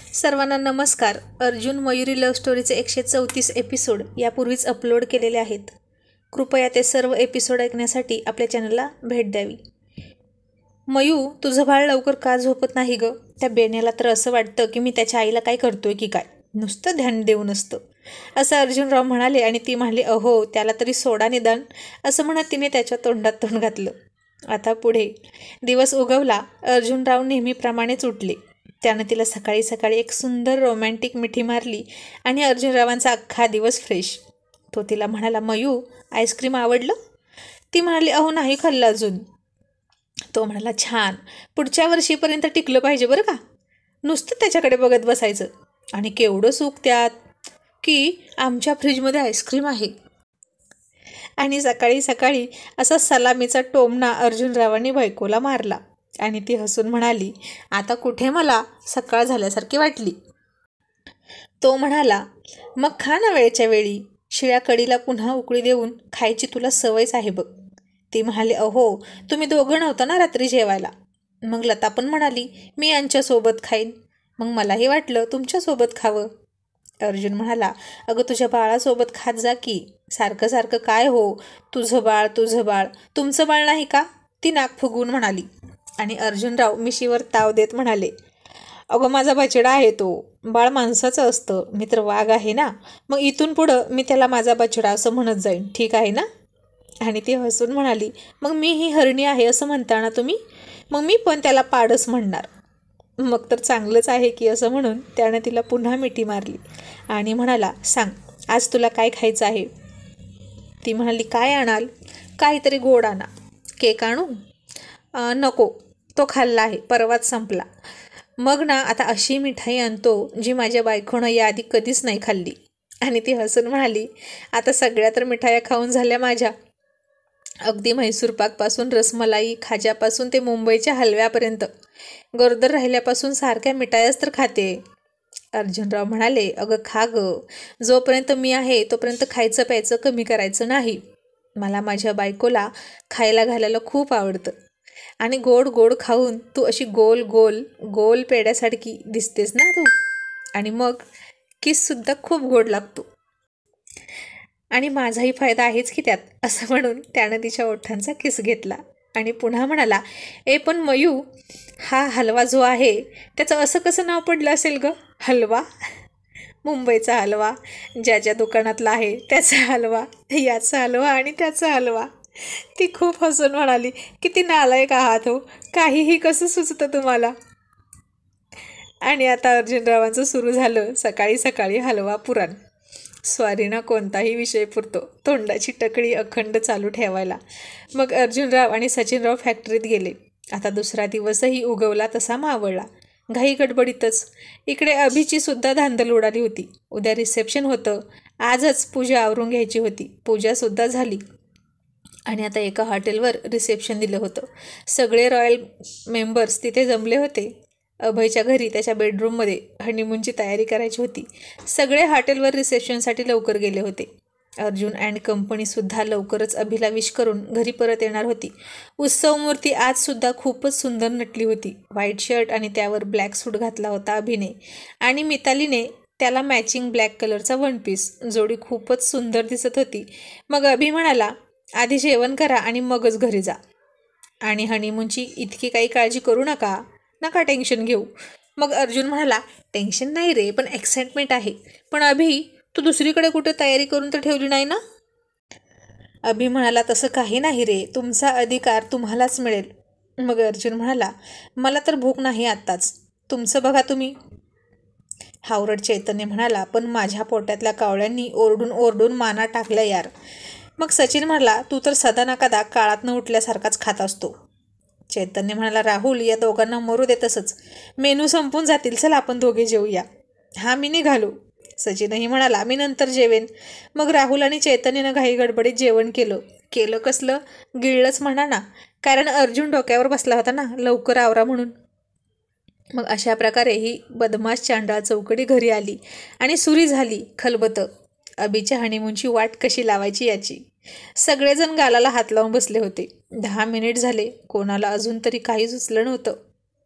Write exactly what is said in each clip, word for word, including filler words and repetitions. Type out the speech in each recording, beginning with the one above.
सर्वांना नमस्कार. अर्जुन मयुरी लव्ह स्टोरीचे एकशे चौतीस एपिसोड यापूर्वीच अपलोड केलेले आहेत. कृपया ते सर्व एपिसोड ऐकण्यासाठी आपल्या चॅनलला भेट द्यावी. मयू, तुझं बाळ लवकर का झोपत नाही ग? त्या बेण्याला तर असं वाटतं की मी त्याच्या आईला काय करतोय की काय, नुसतं ध्यान देऊन असतं, असं अर्जुनराव म्हणाले. आणि ती म्हणाली, अहो त्याला तरी सोडा निदान, असं म्हणत तिने त्याच्या तोंडात तोंड घातलं. आता पुढे दिवस उगवला. अर्जुनराव नेहमीप्रमाणेच उठले. त्यानं तिला सकाळी सकाळी एक सुंदर रोमॅन्टिक मिठी मारली आणि अर्जुनरावांचा अख्खा दिवस फ्रेश. तो तिला म्हणाला, मयू आईस्क्रीम आवडलं? ती म्हणाली, अहो नाही खाल्लं अजून. तो म्हणाला, छान, पुढच्या वर्षीपर्यंत टिकलं पाहिजे बरं का. नुसतं त्याच्याकडे बघत बसायचं. आणि केवढं सुख त्यात की आमच्या फ्रीजमध्ये आईस्क्रीम आहे. आणि सकाळी सकाळी असा सलामीचा टोमणा अर्जुनरावांनी बायकोला मारला. आणि ती हसून म्हणाली, आता कुठे मला सकाळ झाल्यासारखी वाटली. तो म्हणाला, मग खा ना वेळच्या वेळी. शिळ्या कढीला पुन्हा उकळी देऊन खायची तुला सवयच आहे बघ. ती म्हणाली, अहो तुम्ही दोघं नव्हता ना रात्री जेवायला. मग लता पण म्हणाली, मी यांच्यासोबत खाईन. मग मलाही वाटलं तुमच्यासोबत खावं. अर्जुन म्हणाला, अगं तुझ्या बाळासोबत खात जा की. सारखं सारखं काय हो, तुझं बाळ तुझं बाळ, तुमचं बाळ नाही का? ती नाक फुगवून म्हणाली. आणि अर्जुनराव मिशीवर ताव देत म्हणाले, अगं माझा बछडा आहे तो. बाळ माणसाचं असतं, मी तर वाघ आहे ना. मग इथून पुढं मी त्याला माझा बछडा असं म्हणत जाईन, ठीक आहे ना? आणि ती हसून म्हणाली, मग मी ही हरणी आहे असं म्हणता ना तुम्ही? मग मी पण त्याला पाडस म्हणणार. मग तर चांगलंच आहे की, असं म्हणून त्यानं तिला पुन्हा मिठी मारली आणि म्हणाला, सांग आज तुला काय खायचं आहे? ती म्हणाली, काय आणाल? काहीतरी गोड आणा. केक आणू? नको, तो खाल्ला आहे, परवाच संपला. मग ना आता अशी मिठाई आणतो जी माझ्या बायकोनं याआधी कधीच नाही खाल्ली. आणि ती हसून म्हणाली, आता सगळ्या तर मिठाया खाऊन झाल्या माझ्या. अगदी म्हैसूर पाकपासून रसमलाई, खाज्यापासून ते मुंबईच्या हलव्यापर्यंत, गरोदर राहिल्यापासून सारख्या मिठायाच तर खाते. अर्जुनराव म्हणाले, अगं खा ग, जोपर्यंत मी आहे तोपर्यंत खायचं प्यायचं कमी करायचं नाही. मला माझ्या बायकोला खायला घालायला खूप आवडतं. आणि गोड गोड खाऊन तू अशी गोल गोल गोल पेड्यासारखी दिसतेस ना तू. आणि मग किससुद्धा खूप गोड लागतो. आणि माझाही फायदा आहेच की त्यात, असं म्हणून त्यानं तिच्या ओठांचा किस घेतला. आणि पुन्हा म्हणाला, ए पण मयू, हा हलवा जो आहे त्याचं असं कसं नाव पडलं असेल ग? हलवा? मुंबईचा हलवा, ज्या ज्या दुकानातला आहे त्याचा हलवा, याचा हलवा आणि त्याचा हलवा. ती खूप हसून म्हणाली, किती नालायक आहात हो, काहीही कसं सुचतं तुम्हाला. आणि आता अर्जुनरावांचं सुरू झालं सकाळी सकाळी हलवा पुराण. स्वारीना कोणताही विषय पुरतो तोंडाची टकळी अखंड चालू ठेवायला. मग अर्जुनराव आणि सचिनराव फॅक्टरीत गेले. आता दुसरा दिवसही उगवला तसा मावळला. घाई गडबडीतच इकडे अभिची सुद्धा धांदल उडाली होती. उद्या रिसेप्शन होतं, आजच पूजा आवरून घ्यायची होती. पूजासुद्धा झाली. आणि आता एका हॉटेलवर रिसेप्शन दिलं होतं. सगळे रॉयल मेंबर्स तिथे जमले होते. अभयच्या घरी त्याच्या बेडरूममध्ये हनीमूनची तयारी करायची होती. सगळे हॉटेलवर रिसेप्शनसाठी लवकर गेले होते. अर्जुन अँड कंपनीसुद्धा लवकरच अभिला विश करून घरी परत येणार होती. उत्सवमूर्ती आजसुद्धा खूपच सुंदर नटली होती. व्हाईट शर्ट आणि त्यावर ब्लॅक सूट घातला होता अभिने. आणि मितालीने त्याला मॅचिंग ब्लॅक कलरचा वन पीस. जोडी खूपच सुंदर दिसत होती. मग अभि म्हणाला, आधी जेवण करा आणि मगच घरी जा. आणि हनीमूनची इतकी काही काळजी करू नका, नका टेन्शन घेऊ. मग अर्जुन म्हणाला, टेन्शन नाही रे, पण एक्साइटमेंट आहे. पण अभि, तू दुसरीकडे कुठे तयारी करून तर ठेवली नाही ना? अभि म्हणाला, तसं काही नाही रे, तुमचा अधिकार तुम्हालाच मिळेल. मग अर्जुन म्हणाला, मला तर भूक नाही आत्ताच, तुमचं बघा तुम्ही. हावरट चैतन्य म्हणाला, पण माझ्या पोटातल्या कावळ्यांनी ओरडून ओरडून माना टाकल्या यार. मग सचिन म्हणाला, तू तर सदा ना कदा काळात न उठल्यासारखाच खात असतो. चैतन्य म्हणाला, राहुल या दोघांना मरू दे तसंच, मेनू संपून जातील, चल आपण दोघे जेवूया. हा मी निघालो. सचिनही म्हणाला, मी नंतर जेवेन. मग राहुल आणि चैतन्यनं घाई गडबडीत जेवण केलं. केलं कसलं, गिळलंच म्हणा ना, कारण अर्जुन डोक्यावर बसला होता ना, लवकर आवरा म्हणून. मग अशा प्रकारे ही बदमाश चांडाळ चौकडी घरी आली आणि सुरी झाली खलबतं अभिच्या हनीमूनची वाट कशी लावायची याची. सगळेजण गालाला हात लावून बसले होते. दहा मिनिट झाले, कोणाला अजून तरी काही सुचलं नव्हतं.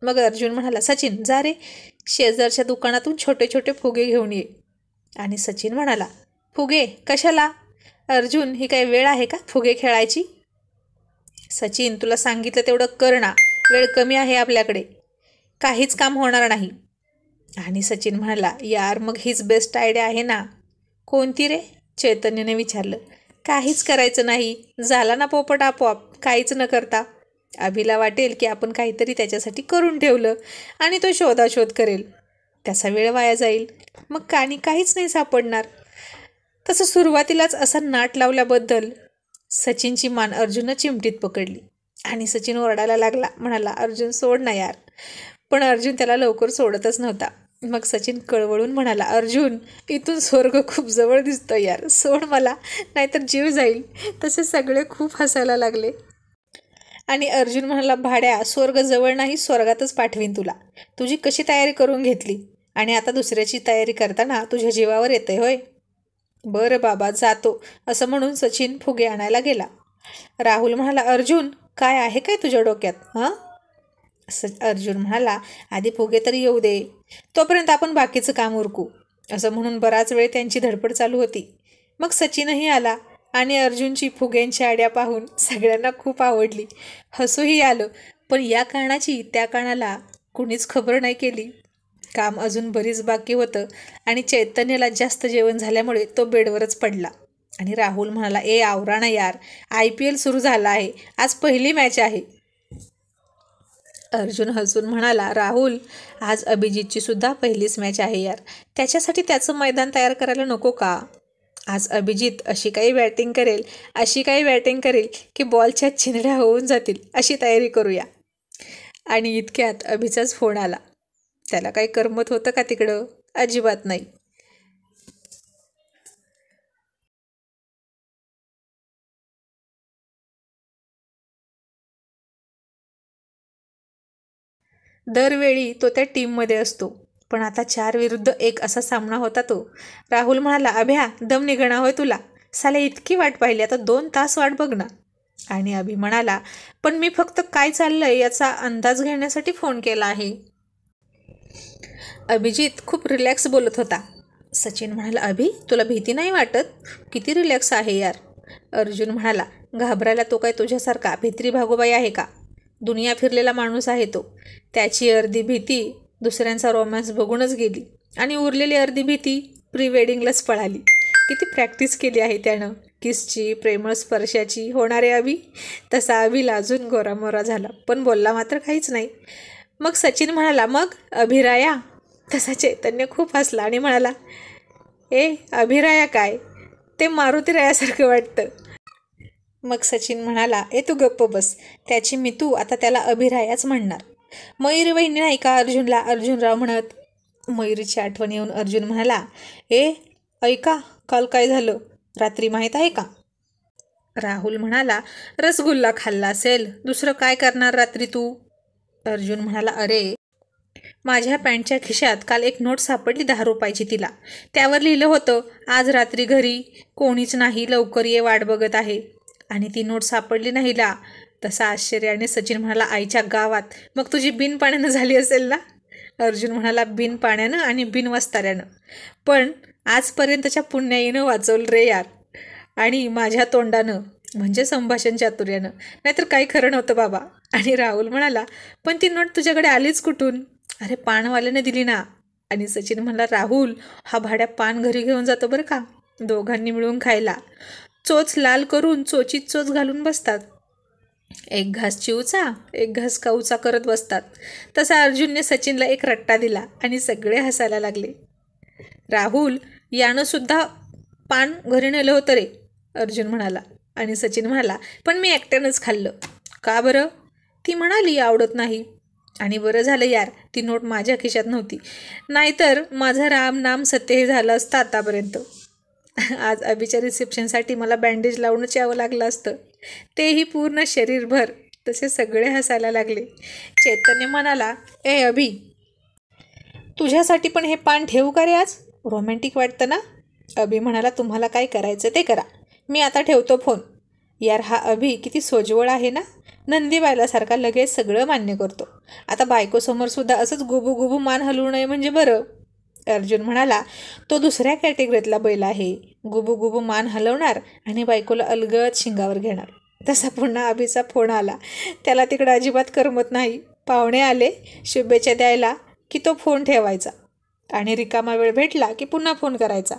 मग अर्जुन म्हणाला, सचिन जा रे, शेजारच्या दुकानातून छोटे छोटे फुगे घेऊन ये. आणि सचिन म्हणाला, फुगे कशाला? अर्जुन, ही काय वेळ आहे का फुगे खेळायची? सचिन, तुला सांगितलं तेवढं कर ना, वेळ कमी आहे आपल्याकडे, काहीच काम होणार नाही. आणि सचिन म्हणाला, यार मग हीच बेस्ट आयडिया आहे ना. कोणती रे? चैतन्यने विचारलं. काहीच करायचं नाही, झाला ना पोपट आपोआप, काहीच न करता. अभिला वाटेल की आपण काहीतरी त्याच्यासाठी करून ठेवलं आणि तो शोधाशोध करेल, त्याचा वेळ वाया जाईल, मग कानी काहीच नाही सापडणार. तसं सुरुवातीलाच असा नाट लावल्याबद्दल सचिनची मान अर्जुननं चिमटीत पकडली आणि सचिन ओरडायला लागला. म्हणाला, अर्जुन सोड ना यार. पण अर्जुन त्याला लवकर सोडतच नव्हता. मग सचिन कळवळून म्हणाला, अर्जुन, इथून स्वर्ग खूप जवळ दिसतो यार, सोड मला, नाहीतर जीव जाईल. तसे सगळे खूप हसायला लागले. आणि अर्जुन म्हणाला, भाड्या, स्वर्ग जवळ नाही, स्वर्गातच पाठवीन तुला. तुझी कशी तयारी करून घेतली आणि आता दुसऱ्याची तयारी करताना तुझ्या जीवावर येते होय? बरं बाबा, जातो, असं म्हणून सचिन फुगे आणायला गेला. राहुल म्हणाला, अर्जुन, काय आहे काय तुझ्या डोक्यात? हां स अर्जुन म्हणाला, आधी फुगे तरी येऊ दे, तोपर्यंत आपण बाकीचं काम उरकू. असं म्हणून बराच वेळ त्यांची धडपड चालू होती. मग सचिनही आला आणि अर्जुनची फुग्यांची आयडिया पाहून सगळ्यांना खूप आवडली. हसूही आलं. पण या कारणाची त्या कारणाला कुणीच खबर नाही केली. काम अजून बरीच बाकी होतं आणि चैतन्याला जास्त जेवण झाल्यामुळे तो बेडवरच पडला. आणि राहुल म्हणाला, ए आवरा ना यार, आय पी एल सुरू झाला आहे, आज पहिली मॅच आहे. अर्जुन हसून म्हणाला, राहुल, आज अभिजितची सुद्धा पहिलीच मॅच आहे यार, त्याच्यासाठी त्याचं मैदान तयार करायला नको का? आज अभिजित अशी काही बॅटिंग करेल अशी काही बॅटिंग करेल की बॉलच्या चिंध्या होऊन जातील, अशी तयारी करूया. आणि इतक्यात अभिचाच फोन आला. त्याला काही करमत होतं का तिकडं? अजिबात नाही. दरवेळी तो त्या टीममध्ये असतो, पण आता चार विरुद्ध एक असा सामना होता तो. राहुल म्हणाला, अभ्या, दम निघणा होय तुला? साले इतकी वाट पाहिली, आता दोन तास वाट बघ ना. आणि अभि म्हणाला, पण मी फक्त काय चाललंय याचा अंदाज घेण्यासाठी फोन केला आहे. अभिजित खूप रिलॅक्स बोलत होता. सचिन म्हणाला, अभि, तुला भीती नाही वाटत? किती रिलॅक्स आहे यार. अर्जुन म्हणाला, घाबरायला तो काय तुझ्यासारखा भित्री भागोबाई आहे का? दुनिया फिरलेला माणूस आहे तो. त्याची अर्धी भीती दुसऱ्यांचा रोमॅन्स बघूनच गेली आणि उरलेली अर्धी भीती प्री वेडिंगलाच पळाली. किती प्रॅक्टिस केली आहे त्यानं किसची, प्रेमळ स्पर्शाची. होणारे अभि? तसा अभि लाजून गोरामोरा झाला, पण बोलला मात्र काहीच नाही. मग सचिन म्हणाला, मग अभिराया? तसा चैतन्य खूप हसला आणि म्हणाला, ए अभिराया काय, ते मारुतीरायासारखं वाटतं. मग सचिन म्हणाला, ए तू गप्प बस, त्याची मी तू आता त्याला अभिरायाच म्हणणार. मयुरी वहिनी नाही का अर्जुनला अर्जुनराव म्हणत? मयुरीची आठवण येऊन अर्जुन म्हणाला, ए ऐका, काल काय झालं रात्री माहीत आहे का? राहुल म्हणाला, रसगुल्ला खाल्ला असेल, दुसरं काय करणार रात्री तू? अर्जुन म्हणाला, अरे माझ्या पॅन्टच्या खिशात काल एक नोट सापडली दहा रुपयाची. तिला त्यावर लिहिलं होतं, आज रात्री घरी कोणीच नाही, लवकर ये, वाट बघत आहे. आणि ती नोट सापडली नाही ला. तसा आश्चर्याने सचिन म्हणाला, आईच्या गावात, मग तुझी बिन पाण्यानं झाली असेल ना? अर्जुन म्हणाला, बिन पाण्यानं आणि बिन वस्ताऱ्यानं, पण आजपर्यंतच्या पुण्याईनं वाचवलं रे यार, आणि माझ्या तोंडानं म्हणजे संभाषण चातुर्यानं, नाहीतर काही खरं नव्हतं बाबा. आणि राहुल म्हणाला, पण ती नोट तुझ्याकडे आलीच कुठून? अरे पानवाल्याने दिली ना. आणि सचिन म्हणाला, राहुल, हा भाड्या पान घरी घेऊन जातो बरं का, दोघांनी मिळून खायला. चोच लाल करून चोचीत चोच घालून बसतात, एक घास चिवचा एक घास काऊचा करत बसतात. तसा अर्जुनने सचिनला एक रट्टा दिला आणि सगळे हसायला लागले. राहुल, यानं सुद्धा पान घरी नेलं होतं रे, अर्जुन म्हणाला. आणि सचिन म्हणाला, पण मी एकट्यानंच खाल्लं. का बरं? ती म्हणाली आवडत नाही. आणि बरं झालं यार, ती नोट माझ्या खिशात नव्हती, नाहीतर माझं राम नाम सत्य हे झालं असतं आतापर्यंत. आज अभिच्या रिसेप्शनसाठी मला बँडेज लावूनच यावं लागलं असतं, तेही पूर्ण शरीरभर. तसे सगळे हसायला लागले. चैतन्य म्हणाला, ए अभि, तुझ्यासाठी पण हे पान ठेवू का रे आज? रोमॅन्टिक वाटतं ना? अभि म्हणाला, तुम्हाला काय करायचं ते करा, मी आता ठेवतो फोन. यार हा अभि किती सोज्वळ आहे ना, नंदीबायलासारखा लगेच सगळं मान्य करतो. आता बायकोसमोर सुद्धा असंच गुबू गुबू मान हलवू नये म्हणजे बरं. अर्जुन म्हणाला, तो दुसऱ्या कॅटेगरीतला बैल आहे. गुबू गुबू मान हलवणार आणि बायकोला अलगद शिंगावर घेणार. तसा पुन्हा अभिचा फोन आला. त्याला तिकडं अजिबात करमत नाही. पाहुणे आले शुभेच्छा द्यायला की तो फोन ठेवायचा आणि रिकामा वेळ भेटला की पुन्हा फोन करायचा.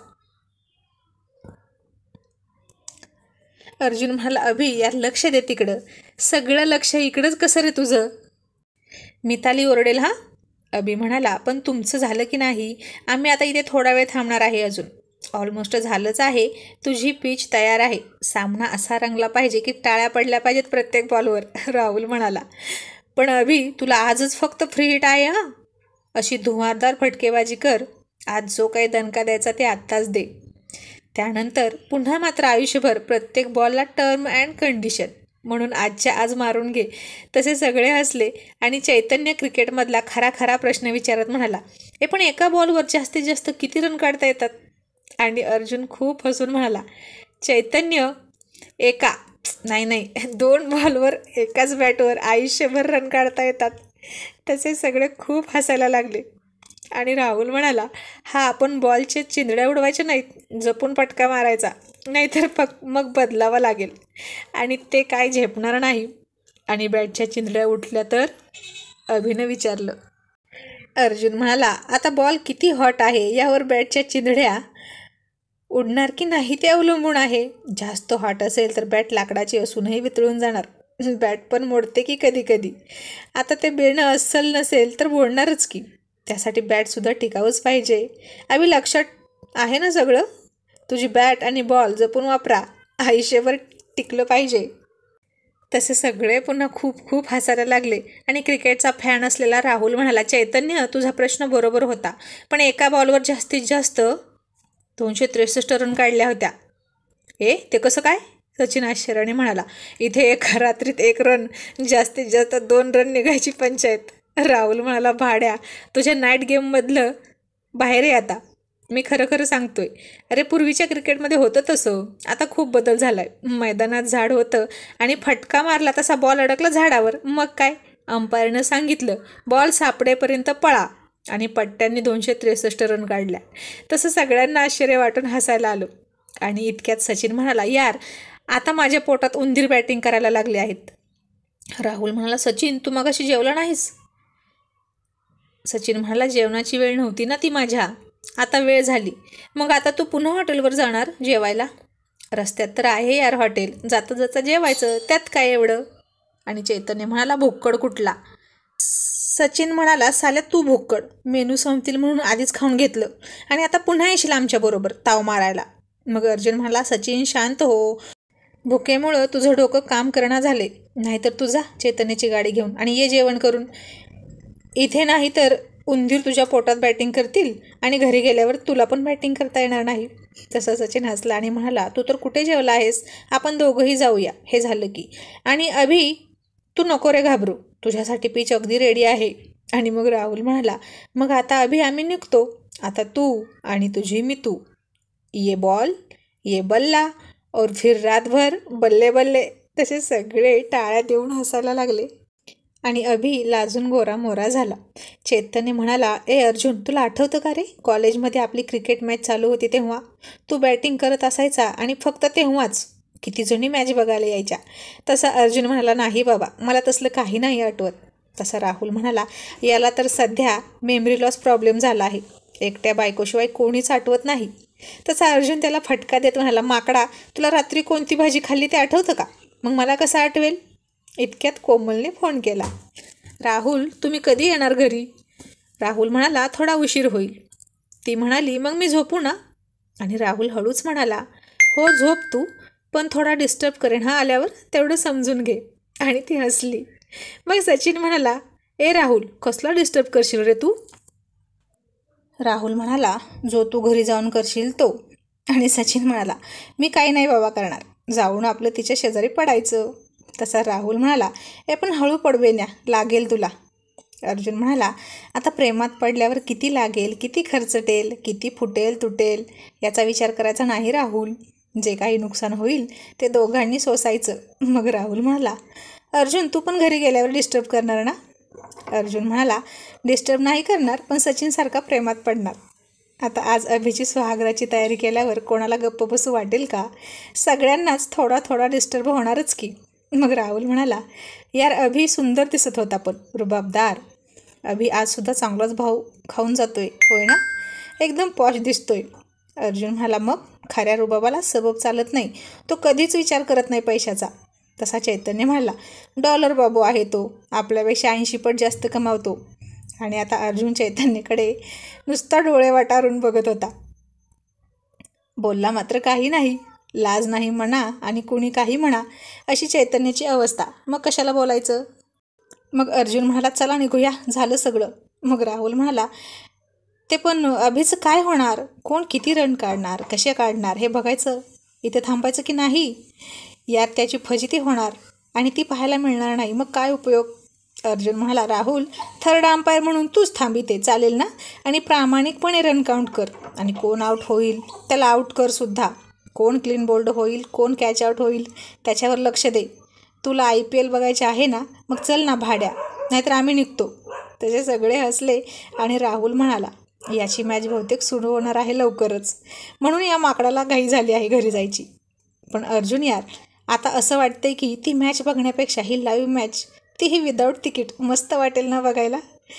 अर्जुन म्हणाला, अभि यार लक्ष दे तिकडं. सगळं लक्ष इकडंच कसं रे तुझं? मिताली ओरडेल हा. अभि म्हणाला, पण तुमचं झालं की नाही? आम्ही आता इथे थोडा वेळ थांबणार आहे. अजून ऑलमोस्ट झालंच आहे. तुझी पिच तयार आहे. सामना असा रंगला पाहिजे की टाळ्या पडल्या पाहिजेत प्रत्येक बॉलवर. राहुल म्हणाला, पण अभि तुला आजच फक्त फ्री हिट आहे हां. अशी धुवारदार फटकेबाजी कर. आज जो काही दणका द्यायचा ते आत्ताच दे. त्यानंतर पुन्हा मात्र आयुष्यभर प्रत्येक बॉलला टर्म अँड कंडिशन म्हणून आजच्या आज मारून घे. तसे सगळे हसले आणि चैतन्य क्रिकेटमधला खरा खरा प्रश्न विचारत म्हणाला, हे पण एका बॉलवर जास्तीत जास्त किती रन काढता येतात? आणि अर्जुन खूप हसून म्हणाला, चैतन्य एका नाही नाही दोन बॉलवर एकाच बॅटवर आयुष्यभर रन काढता येतात. तसे सगळे खूप हसायला लागले. आणि राहुल म्हणाला, हा आपण बॉलचे चिंधड्या उडवायचे नाहीत, जपून पटका मारायचा, नाहीतर पक मग बदलावा लागेल आणि ते काय झेपणार नाही. आणि बॅटच्या चिंधड्या उठल्या तर? अभिनं विचारलं. अर्जुन म्हणाला, आता बॉल किती हॉट आहे यावर बॅटच्या चिंधड्या उडणार की नाही ते अवलंबून आहे. जास्त हॉट असेल तर बॅट लाकडाची असूनही वितळून जाणार. बॅट पण मोडते की कधी कधी. आता ते बेणं अस्सल नसेल तर मोडणारच की. त्यासाठी बॅटसुद्धा टिकावंच पाहिजे. अभि लक्षात आहे ना सगळं? तुझी बॅट आणि बॉल जपून वापरा. आयुष्यभर टिकलं पाहिजे. तसे सगळे पुन्हा खूप खूप हसायला लागले. आणि क्रिकेटचा फॅन असलेला राहुल म्हणाला, चैतन्य तुझा प्रश्न बरोबर होता, पण एका बॉलवर जास्तीत जास्त दोनशे त्रेसष्ट रन काढल्या होत्या. ए ते कसं काय? सचिन आश्चर्याने म्हणाला, इथे एका रात्रीत एक रन, जास्तीत जास्त दोन रन निघायची पंचायत. राहुल म्हणाला, भाड्या तुझ्या नाईट गेममधलं बाहेर आहे आता. मी खरं खरं सांगतोय. अरे पूर्वीच्या क्रिकेटमध्ये होतं तसं, आता खूप बदल झाला आहे. मैदानात झाड होतं आणि फटका मारला तसा बॉल अडकला झाडावर. मग काय, अंपायरनं सांगितलं बॉल सापडेपर्यंत पळा आणि पट्ट्यांनी दोनशे त्रेसष्ट रन काढल्या. तसं सगळ्यांना आश्चर्य वाटून हसायला आलं. आणि इतक्यात सचिन म्हणाला, यार आता माझ्या पोटात उंदीर बॅटिंग करायला लागले आहेत. राहुल म्हणाला, सचिन तू मगाशी जेवला नाहीस? सचिन म्हणाला, जेवणाची वेळ नव्हती ना ती माझ्या, आता वेळ झाली. मग आता तू पुन्हा हॉटेलवर जाणार जेवायला? रस्त्यात तर आहे यार हॉटेल, जाता जाता जेवायचं, त्यात काय एवढं? आणि चैतन्य म्हणाला, भुक्कड कुठला? सचिन म्हणाला, साल्या तू भुक्कड. मेनू संपतील म्हणून आधीच खाऊन घेतलं आणि आता पुन्हा येशील आमच्याबरोबर ताव मारायला. मग अर्जुन म्हणाला, सचिन शांत हो. भुकेमुळं तुझं डोकं काम करणं झाले. नाहीतर तुझा चैतन्याची गाडी घेऊन आणि ये जेवण करून. इथे नाही तर उंदीर तुझ्या पोटात बॅटिंग करतील आणि घरी गेल्यावर तुला पण बॅटिंग करता येणार नाही. तसं सचिन हसला आणि म्हणाला, तू तर कुठे जेवला आहेस? आपण दोघंही जाऊया हे झालं की. आणि अभि तू नको रे घाबरू, तुझ्यासाठी पिच अगदी रेडी आहे. आणि मग राहुल म्हणाला, मग आता अभि आम्ही निघतो. आता तू आणि तुझी मी तू. ये बॉल ये बल्ला और फिर रातभर बल्ले बल्ले. तसे सगळे टाळ्या देऊन हसायला लागले. आणि अभि लाजून गोरा मोरा झाला. चैतन्य म्हणाला, ए अर्जुन तुला आठवतं का रे, कॉलेजमध्ये आपली क्रिकेट मॅच चालू होती तेव्हा तू बॅटिंग करत असायचा आणि फक्त तेव्हाच किती जणी मॅच बघायला यायच्या. तसा अर्जुन म्हणाला, नाही बाबा मला तसलं काही नाही आठवत. तसा राहुल म्हणाला, याला तर सध्या मेमरी लॉस प्रॉब्लेम झाला आहे, एकट्या बायकोशिवाय कोणीच आठवत नाही. तसा अर्जुन त्याला फटका देत म्हणाला, माकडा तुला रात्री कोणती भाजी खाल्ली ते आठवतं का? मग मला कसं आठवेल? इतक्यात कोमलने फोन केला. राहुल तुम्ही कधी येणार घरी? राहुल म्हणाला, थोडा उशीर होईल. ती म्हणाली, मग मी झोपू ना? आणि राहुल हळूच म्हणाला, हो झोप तू, पण थोडा डिस्टर्ब करेन हा आल्यावर, तेवढं समजून घे. आणि ती हसली. मग सचिन म्हणाला, ए राहुल कसला डिस्टर्ब करशील रे तू? राहुल म्हणाला, जो तू घरी जाऊन करशील तो. आणि सचिन म्हणाला, मी काही नाही बाबा करणार, जाऊन आपलं तिच्या शेजारी पडायचं. तसा राहुल म्हणाला, ए पण हळू पडवेन्या, लागेल तुला. अर्जुन म्हणाला, आता प्रेमात पडल्यावर किती लागेल, किती खर्चटेल, किती फुटेल तुटेल याचा विचार करायचा नाही राहुल. जे काही नुकसान होईल ते दोघांनी सोसायचं. मग राहुल म्हणाला, अर्जुन तू पण घरी गेल्यावर डिस्टर्ब करणार ना? अर्जुन म्हणाला, डिस्टर्ब नाही करणार, पण सचिनसारखा प्रेमात पडणार. आता आज अभिची सुहागराची तयारी केल्यावर कोणाला गप्प बसू वाटेल का? सगळ्यांनाच थोडा थोडा डिस्टर्ब होणारच की. मग राहुल म्हणाला, यार अभि सुंदर दिसत होता, पण रुबाबदार. अभि आजसुद्धा चांगलाच भाव खाऊन जातोय, होय ना? एकदम पॉश दिसतोय. अर्जुन म्हणाला, मग खऱ्या रुबाबाला सबब चालत नाही, तो कधीच विचार करत नाही पैशाचा. तसा चैतन्य म्हणाला, डॉलर बाबू आहे तो, आपल्यापेक्षा ऐंशी पट जास्त कमावतो. आणि आता अर्जुन चैतन्यकडे नुसता डोळे वाटारून बघत होता. बोलला मात्र काही नाही. लाज नाही म्हणा आणि कुणी काही म्हणा, अशी चैतन्याची अवस्था. मग कशाला बोलायचं? मग अर्जुन म्हणाला, चला निघूया, झालं सगळं. मग राहुल म्हणाला, ते पण अभिचं काय होणार? कोण किती रन काढणार, कसे काढणार हे बघायचं. इथे थांबायचं की नाही? यार त्याची फजिती होणार आणि ती पाहायला मिळणार नाही, मग काय उपयोग? अर्जुन म्हणाला, राहुल थर्ड अंपायर म्हणून तूच थांबिते, चालेल ना? आणि प्रामाणिकपणे रन काउंट कर, आणि कोण आउट होईल त्याला आउट कर सुद्धा. कोण क्लीन बोल्ड होईल, कोण कॅच आउट होईल त्याच्यावर लक्ष दे. तुला आय पी एल बघायचे आहे ना? मग चल ना भाड्या, नाहीतर आम्ही निघतो. त्याचे सगळे हसले आणि राहुल म्हणाला, याची मॅच बहुतेक सुरू होणार आहे लवकरच, म्हणून या माकडाला घाई झाली आहे घरी जायची. पण अर्जुन यार, आता असं वाटतंय की ती मॅच बघण्यापेक्षा ही लाईव्ह मॅच, तीही विदाऊट तिकीट, मस्त वाटेल ना बघायला?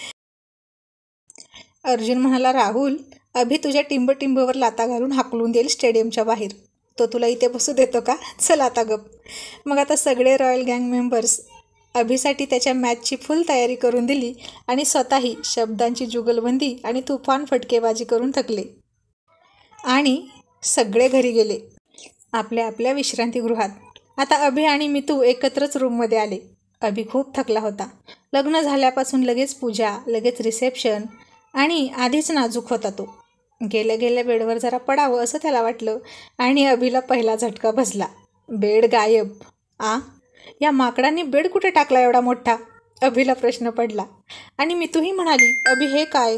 अर्जुन म्हणाला, राहुल अभि तुझ्या टिंबटिंबवर लाता घालून हाकलून देईल स्टेडियमच्या बाहेर. तो तुला इथे बसू देतो का? चल आता गप. मग आता सगळे रॉयल गँग मेंबर्स अभिसाठी त्याच्या मॅचची फुल तयारी करून दिली आणि स्वतःही शब्दांची जुगलबंदी आणि तुफान फटकेबाजी करून थकले आणि सगळे घरी गेले आपल्या आपल्या विश्रांतीगृहात. आता अभि आणि मितू एकत्रच रूममध्ये आले. अभि खूप थकला होता. लग्न झाल्यापासून लगेच पूजा, लगेच रिसेप्शन, आणि आधीच नाजूक होता तो. गेल्या गेल्या बेडवर जरा पडावं असं त्याला वाटलं आणि अभिला पहिला झटका बसला. बेड गायब. आ या माकडांनी बेड कुठे टाकला एवढा मोठा? अभिला प्रश्न पडला. आणि मितूही म्हणाली, अभि हे काय?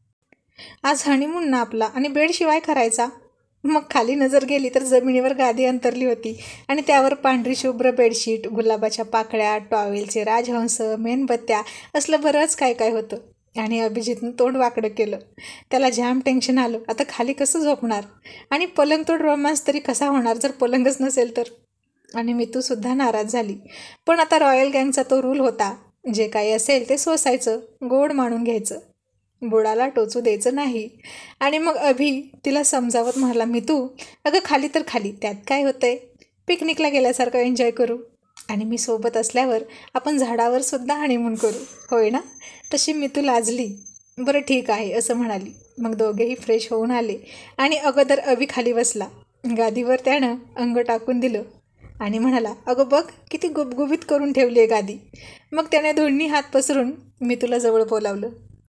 आज हनीमून ना आपला, आणि बेडशिवाय करायचा? मग खाली नजर गेली तर जमिनीवर गादी अंतरली होती आणि त्यावर पांढरी शुभ्र बेडशीट, गुलाबाच्या पाकळ्या, टॉवेलचे राजहंस, मेणबत्त्या, असलं बरंच काय काय होतं. आणि अभिजितनं तोंड वाकडं केलं. त्याला जाम टेन्शन आलं. आता खाली कसं झोपणार? आणि पलंगतोड रोमांस तरी कसा होणार जर पलंगच नसेल तर? आणि मितूसुद्धा नाराज झाली. पण आता रॉयल गँगचा तो रूल होता, जे काही असेल ते सोसायचं, गोड मानून घ्यायचं, बुडाला टोचू द्यायचं नाही. आणि मग अभि तिला समजावत म्हणाला, मितू अगं खाली तर खाली, त्यात काय होतंय? पिकनिकला गेल्यासारखं एन्जॉय करू, आणि मी सोबत असल्यावर आपण झाडावर सुद्धा हनीमून करू, होय ना? तशी मितू लाजली. बरं ठीक आहे असं म्हणाली. मग दोघेही फ्रेश होऊन आले आणि अगोदर अभि खाली बसला. गादीवर त्यानं अंग टाकून दिलं आणि म्हणाला, अगं बघ किती गुबगुबीत करून ठेवली आहे गादी. मग त्याने दोन्ही हात पसरून मितूला जवळ बोलावलं.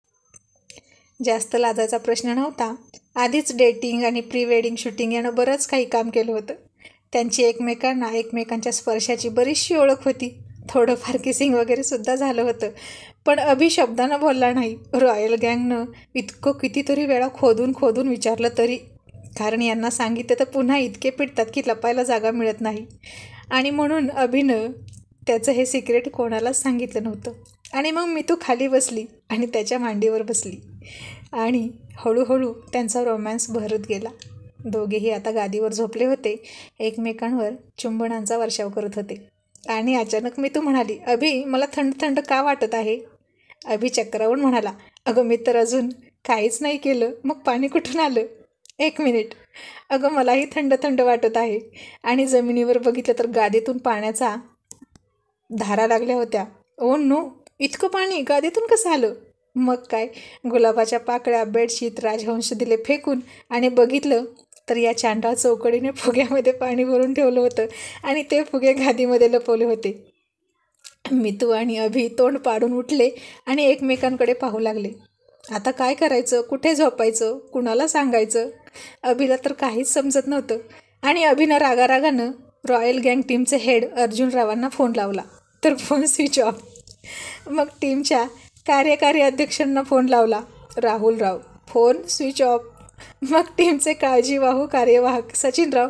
जास्त लाजायचा प्रश्न नव्हता. आधीच डेटिंग आणि प्री वेडिंग शूटिंग यानं बरंच काही काम केलं होतं. त्यांची एकमेकांना एकमेकांच्या स्पर्शाची बरीचशी ओळख होती. थोडंफार किसिंग वगैरे सुद्धा झालं होतं. पण अभि शब्दानं बोलला नाही. रॉयल गँगनं इतकं कितीतरी वेळा खोदून खोदून विचारलं तरी, कारण यांना सांगितलं तर पुन्हा इतके पिटतात की लपायला जागा मिळत नाही. आणि म्हणून अभिनं त्याचं हे सिक्रेट कोणालाच सांगितलं नव्हतं. आणि मग मितू खाली बसली आणि त्याच्या मांडीवर बसली आणि हळूहळू त्यांचा रोमॅन्स भरत गेला. दोघेही आता गादीवर झोपले होते, एकमेकांवर चुंबनांचा वर्षाव करत होते. आणि अचानक मितू म्हणाली, अभि मला थंड थंड का वाटत आहे? अभि चक्रावून म्हणाला, अगं मी तर अजून काहीच नाही केलं, मग पाणी कुठून आलं? एक मिनिट, अगं मलाही थंड थंड वाटत आहे. आणि जमिनीवर बघितलं तर गादीतून पाण्याचा धारा लागल्या होत्या. ओ नो, इतकं पाणी गादीतून कसं आलं? मग काय, गुलाबाच्या पाकळ्या, बेडशीट, राजहंस दिले फेकून आणि बघितलं तर या चांडाळ चौकडीने फुग्यामध्ये पाणी भरून ठेवलं होतं आणि ते फुगे गादीमध्ये लपवले होते. मितू आणि अभि तोंड पाडून उठले आणि एकमेकांकडे पाहू लागले. आता काय करायचं, कुठे झोपायचं, कुणाला सांगायचं? अभिला तर काहीच समजत नव्हतं. आणि अभिनं रागारागानं रॉयल गँग टीमचे हेड अर्जुन रावांना फोन लावला, तर फोन स्विच ऑफ. मग टीमच्या कार्यकारी अध्यक्षांना फोन लावला, Rahul Rao, phone switch off. मग टीमचे काळजीवाहू कार्यवाहक सचिन राव,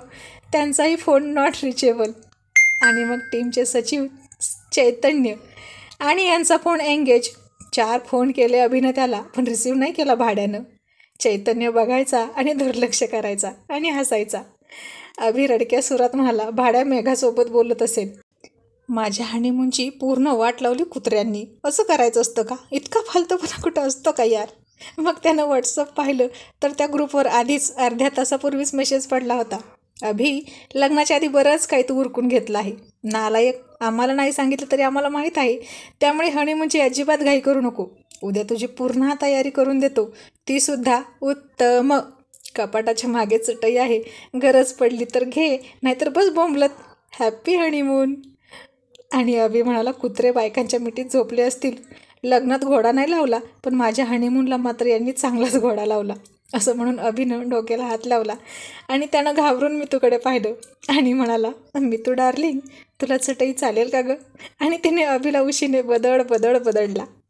त्यांचाही फोन नॉट रिचेबल. आणि मग टीमचे सचिव चैतन्य आणि यांचा फोन एंगेज. चार फोन केले अभिनं त्याला, पण रिसीव नाही केला भाड्यानं. चैतन्य बघायचा आणि दुर्लक्ष करायचा आणि हसायचा. अभि रडक्या सुरात म्हणाला, भाड्या मेघासोबत बोलत असेल. माझ्या हनीमूनची पूर्ण वाट लावली कुत्र्यांनी. असं करायचं असतं का? इतका फालतूपणा कुठं असतो का यार? मग त्यानं व्हॉट्सअप पाहिलं तर त्या ग्रुपवर आधीच अर्ध्या तासापूर्वीच मेसेज पडला होता. अभि, लग्नाच्या आधी बरंच काही तू उरकून घेतलं आहे. नालायक, आम्हाला नाही सांगितलं तरी आम्हाला माहीत आहे. त्यामुळे हनीमूनची अजिबात घाई करू नको. उद्या तुझी पूर्ण तयारी करून देतो, तीसुद्धा उत्तम. कपाटाच्या मागे चटई आहे, गरज पडली तर घे, नाहीतर बस बोंबलत. Happy honeymoon. आणि अभि म्हणाला, कुत्रे बायकांच्या मिठीत झोपले असतील. लग्नात घोडा नाही लावला, पण माझ्या हनीमूनला मात्र यांनी चांगलाच घोडा लावला. असं म्हणून अभिनं डोक्याला हात लावला आणि त्यानं घाबरून मितूकडे पाहिलं आणि म्हणाला, मितू डार्लिंग, तुला चटई चालेल का गं? आणि तिने अभिला उशीने बदड बदड बदडला.